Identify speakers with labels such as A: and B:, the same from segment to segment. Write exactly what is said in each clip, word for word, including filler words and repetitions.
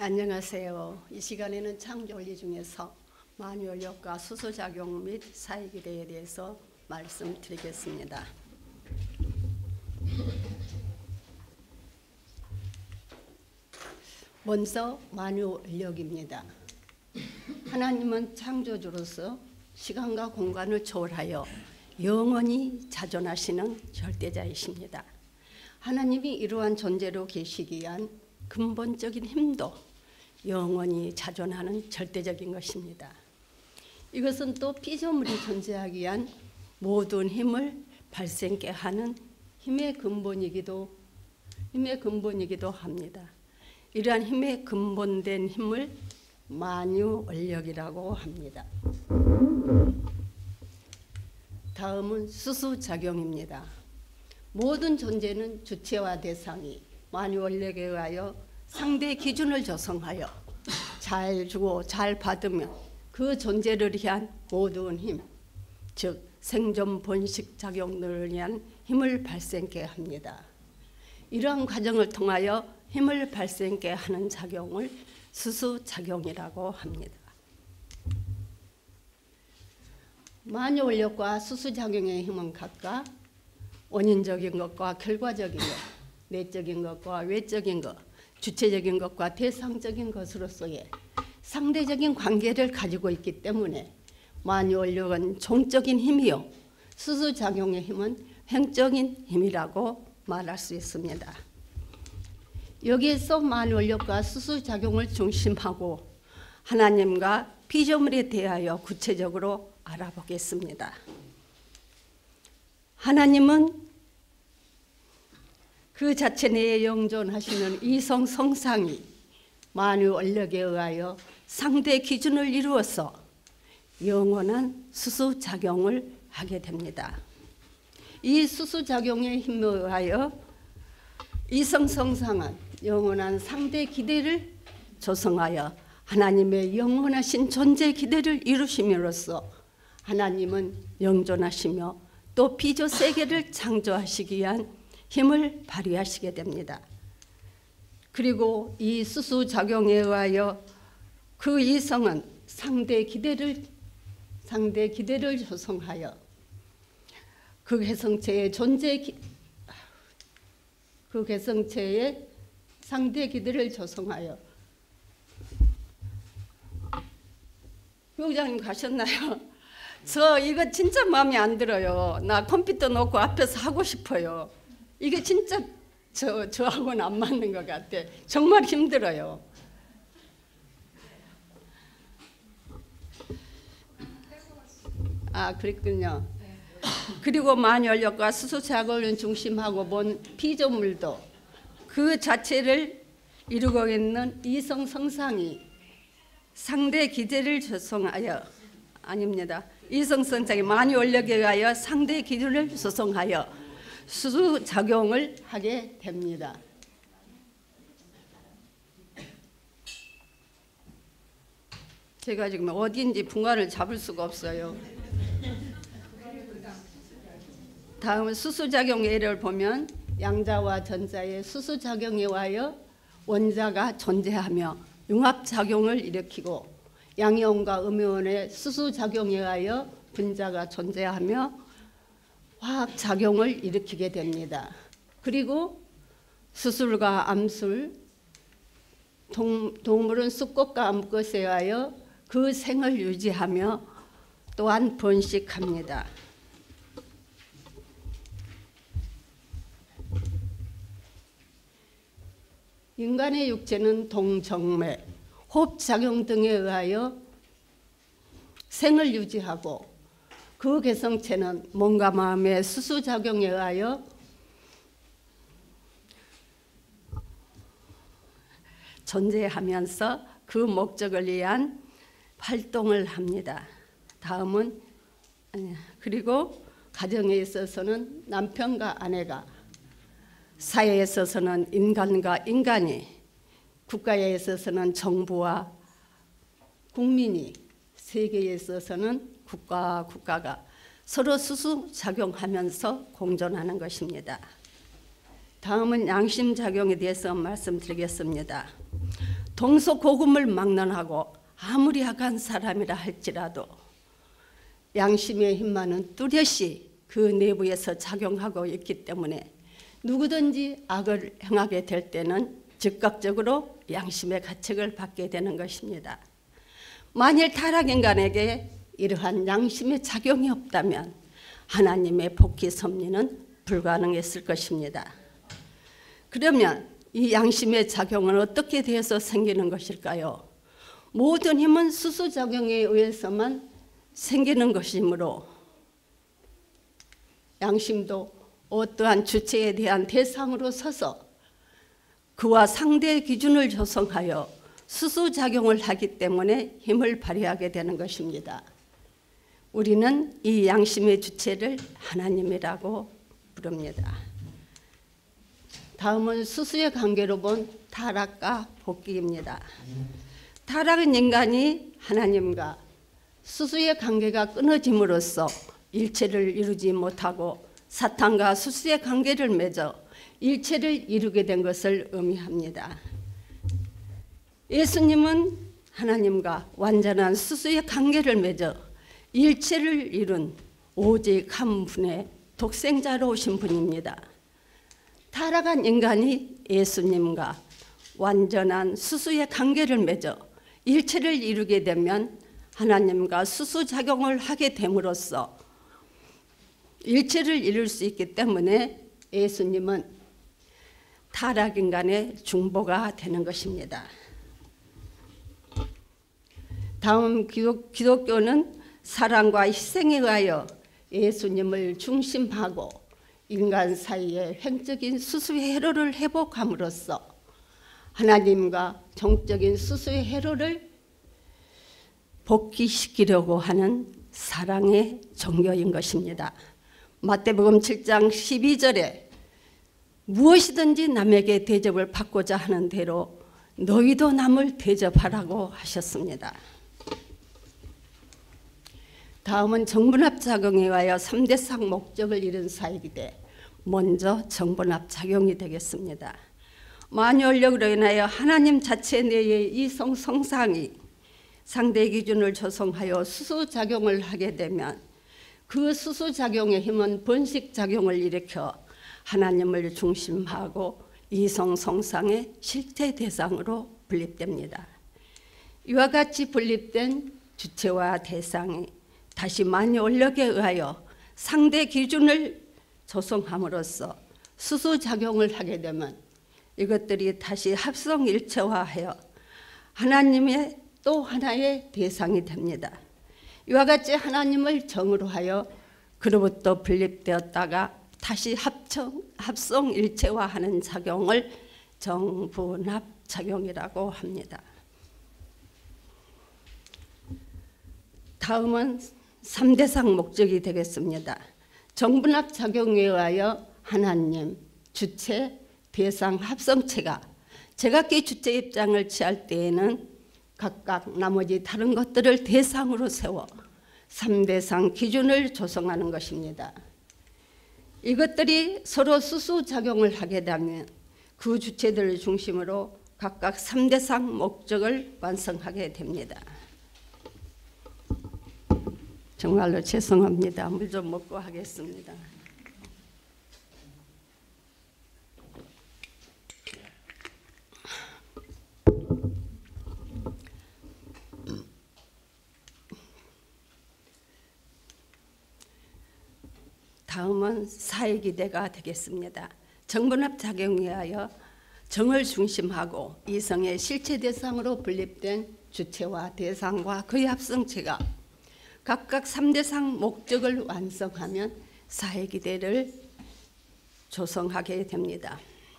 A: 안녕하세요. 이 시간에는 창조원리 중에서 만유원력과 수소작용 및 사회기대에 대해서 말씀드리겠습니다. 먼저 만유원력입니다. 하나님은 창조주로서 시간과 공간을 초월하여 영원히 자존하시는 절대자이십니다. 하나님이 이러한 존재로 계시기 위한 근본적인 힘도 영원히 자존하는 절대적인 것입니다. 이것은 또 피조물이 존재하기 위한 모든 힘을 발생케 하는 힘의 근본이기도 힘의 근본이기도 합니다. 이러한 힘의 근본된 힘을 만유원력이라고 합니다. 다음은 수수작용입니다. 모든 존재는 주체와 대상이 만유원력에 의하여 상대 기준을 조성하여 잘 주고 잘 받으면 그 존재를 위한 모든 힘, 즉 생존 번식 작용들을 위한 힘을 발생케 합니다. 이러한 과정을 통하여 힘을 발생케 하는 작용을 수수작용이라고 합니다. 만유원력과 수수작용의 힘은 각각 원인적인 것과 결과적인 것, 내적인 것과 외적인 것, 주체적인 것과 대상적인 것으로서의 상대적인 관계를 가지고 있기 때문에 만유원력은 종적인 힘이요 수수작용의 힘은 횡적인 힘이라고 말할 수 있습니다. 여기에서 만유원력과 수수작용을 중심하고 하나님과 피조물에 대하여 구체적으로 알아보겠습니다. 하나님은 그 자체 내에 영존하시는 이성 성상이 만유원력에 의하여 상대 기준을 이루어서 영원한 수수작용을 하게 됩니다. 이 수수작용의 힘에 의하여 이성 성상은 영원한 상대 기대를 조성하여 하나님의 영원하신 존재 기대를 이루심으로써 하나님은 영존하시며 또 피조 세계를 창조하시기 위한 힘을 발휘하시게 됩니다. 그리고 이 수수작용에 의하여 그 이성은 상대 기대를 상대 기대를 조성하여 그 개성체의 존재 그 개성체의 상대 기대를 조성하여 부장님 가셨나요? 저 이거 진짜 마음에 안 들어요. 나 컴퓨터 놓고 앞에서 하고 싶어요. 이게 진짜 저, 저하고는 안 맞는 것 같아. 정말 힘들어요. 아, 그랬군요. 그리고 만유원력과 수수작용을 중심하고 본 피조물도 그 자체를 이루고 있는 이성 성상이 상대 기대를 조성하여 아닙니다. 이성 성상이 만유원력에 의하여 상대 기준을 조성하여 수수작용을 하게 됩니다. 제가 지금 어디인지 분간을 잡을 수가 없어요. 다음은 수수작용 예를 보면 양자와 전자의 수수작용에 의하여 원자가 존재하며 융합작용을 일으키고 양이온과 음이온의 수수작용에 의하여 분자가 존재하며 화학작용을 일으키게 됩니다. 그리고 수술과 암술, 동, 동물은 수컷과 암컷에 의하여 그 생을 유지하며 또한 번식합니다. 인간의 육체는 동정맥, 호흡작용 등에 의하여 생을 유지하고 그 개성체는 몸과 마음의 수수작용에 의하여 존재하면서 그 목적을 위한 활동을 합니다. 다음은 그리고 가정에 있어서는 남편과 아내가, 사회에 있어서는 인간과 인간이, 국가에 있어서는 정부와 국민이, 세계에 있어서는 국가와 국가가 서로 수수작용하면서 공존하는 것입니다. 다음은 양심작용에 대해서 말씀드리겠습니다. 동서고금을 막론하고 아무리 악한 사람이라 할지라도 양심의 힘만은 뚜렷이 그 내부에서 작용하고 있기 때문에 누구든지 악을 행하게 될 때는 즉각적으로 양심의 가책을 받게 되는 것입니다. 만일 타락인간에게 이러한 양심의 작용이 없다면 하나님의 복희 섭리는 불가능했을 것입니다. 그러면 이 양심의 작용은 어떻게 되어서 생기는 것일까요? 모든 힘은 수수작용에 의해서만 생기는 것이므로 양심도 어떠한 주체에 대한 대상으로 서서 그와 상대 기준을 조성하여 수수작용을 하기 때문에 힘을 발휘하게 되는 것입니다. 우리는 이 양심의 주체를 하나님이라고 부릅니다. 다음은 수수의 관계로 본 타락과 복귀입니다. 타락은 인간이 하나님과 수수의 관계가 끊어짐으로써 일체를 이루지 못하고 사탄과 수수의 관계를 맺어 일체를 이루게 된 것을 의미합니다. 예수님은 하나님과 완전한 수수의 관계를 맺어 일체를 이룬 오직 한 분의 독생자로 오신 분입니다. 타락한 인간이 예수님과 완전한 수수의 관계를 맺어 일체를 이루게 되면 하나님과 수수작용을 하게 됨으로써 일체를 이룰 수 있기 때문에 예수님은 타락인간의 중보가 되는 것입니다. 다음 기독, 기독교는 사랑과 희생에 의하여 예수님을 중심하고 인간 사이의 횡적인 수수의 회로를 회복함으로써 하나님과 정적인 수수의 회로를 복귀시키려고 하는 사랑의 종교인 것입니다. 마태복음 칠 장 십이 절에 무엇이든지 남에게 대접을 받고자 하는 대로 너희도 남을 대접하라고 하셨습니다. 다음은 정분합작용에 의하여 삼대상 목적을 이룬 사역인데 먼저 정분합작용이 되겠습니다. 만유인력으로 인하여 하나님 자체 내의 이성 성상이 상대 기준을 조성하여 수소작용을 하게 되면 그 수소작용의 힘은 번식작용을 일으켜 하나님을 중심하고 이성 성상의 실체 대상으로 분립됩니다. 이와 같이 분립된 주체와 대상이 다시 만유인력에 의하여 상대 기준을 조성함으로써 수소작용을 하게 되면 이것들이 다시 합성일체화하여 하나님의 또 하나의 대상이 됩니다. 이와 같이 하나님을 정으로 하여 그로부터 분립되었다가 다시 합청, 합성일체화하는 작용을 정분합작용이라고 합니다. 다음은 삼대상 목적이 되겠습니다. 정분합작용에 의하여 하나님, 주체, 대상, 합성체가 제각기 주체 입장을 취할 때에는 각각 나머지 다른 것들을 대상으로 세워 삼대상 기준을 조성하는 것입니다. 이것들이 서로 수수작용을 하게 되면 그 주체들을 중심으로 각각 삼대상 목적을 완성하게 됩니다. 정말로 죄송합니다. 물 좀 먹고 하겠습니다. 다음은 사회기대가 되겠습니다. 정분합작용에 의하여 정을 중심하고 이성의 실체 대상으로 분립된 주체와 대상과 그의 합성체가 각각 삼대상 목적을 완성하면 사회기대를 조성하게 됩니다.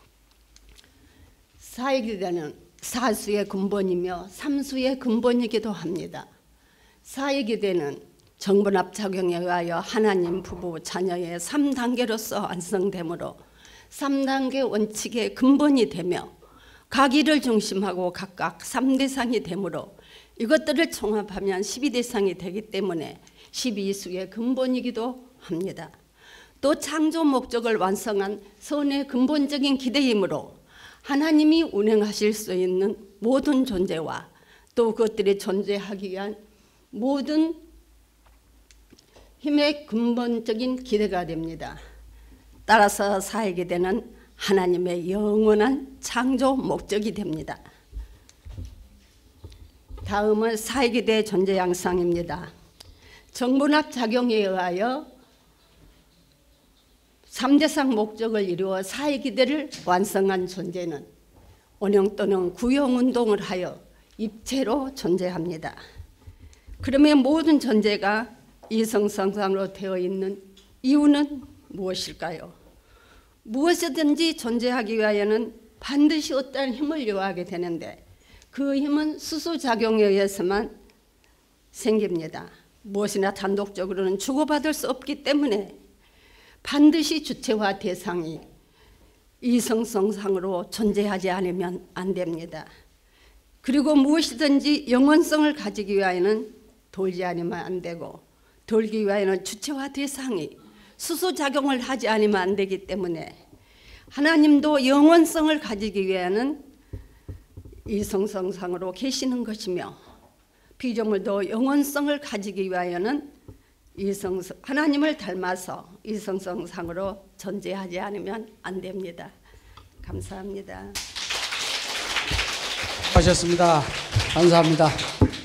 A: 사회기대는 사수의 근본이며 삼수의 근본이기도 합니다. 사회기대는 정분합작용에 의하여 하나님, 부부, 자녀의 삼 단계로서 완성되므로 삼 단계 원칙의 근본이 되며 각 일을 중심하고 각각 삼 대상이 되므로 이것들을 총합하면 십이 대상이 되기 때문에 십이 수의 근본이기도 합니다. 또 창조 목적을 완성한 선의 근본적인 기대이므로 하나님이 운행하실 수 있는 모든 존재와 또 그것들이 존재하기 위한 모든 힘의 근본적인 기대가 됩니다. 따라서 사회기대는 하나님의 영원한 창조 목적이 됩니다. 다음은 사회기대의 존재 양상입니다. 정문학 작용에 의하여 삼대상 목적을 이루어 사회기대를 완성한 존재는 원형 또는 구형운동을 하여 입체로 존재합니다. 그러면 모든 존재가 이성성상으로 되어 있는 이유는 무엇일까요? 무엇이든지 존재하기 위하여는 반드시 어떠한 힘을 요하게 되는데 그 힘은 수소작용에 의해서만 생깁니다. 무엇이나 단독적으로는 주고받을 수 없기 때문에 반드시 주체와 대상이 이성성상으로 존재하지 않으면 안 됩니다. 그리고 무엇이든지 영원성을 가지기 위하여는 돌지 않으면 안 되고 돌기 위하여는 주체와 대상이 수소작용을 하지 않으면 안 되기 때문에 하나님도 영원성을 가지기 위하여는 이성성상으로 계시는 것이며 피조물도 영원성을 가지기 위하여는 이성성, 하나님을 닮아서 이성성상으로 존재하지 않으면 안 됩니다. 감사합니다.
B: 하셨습니다. 감사합니다.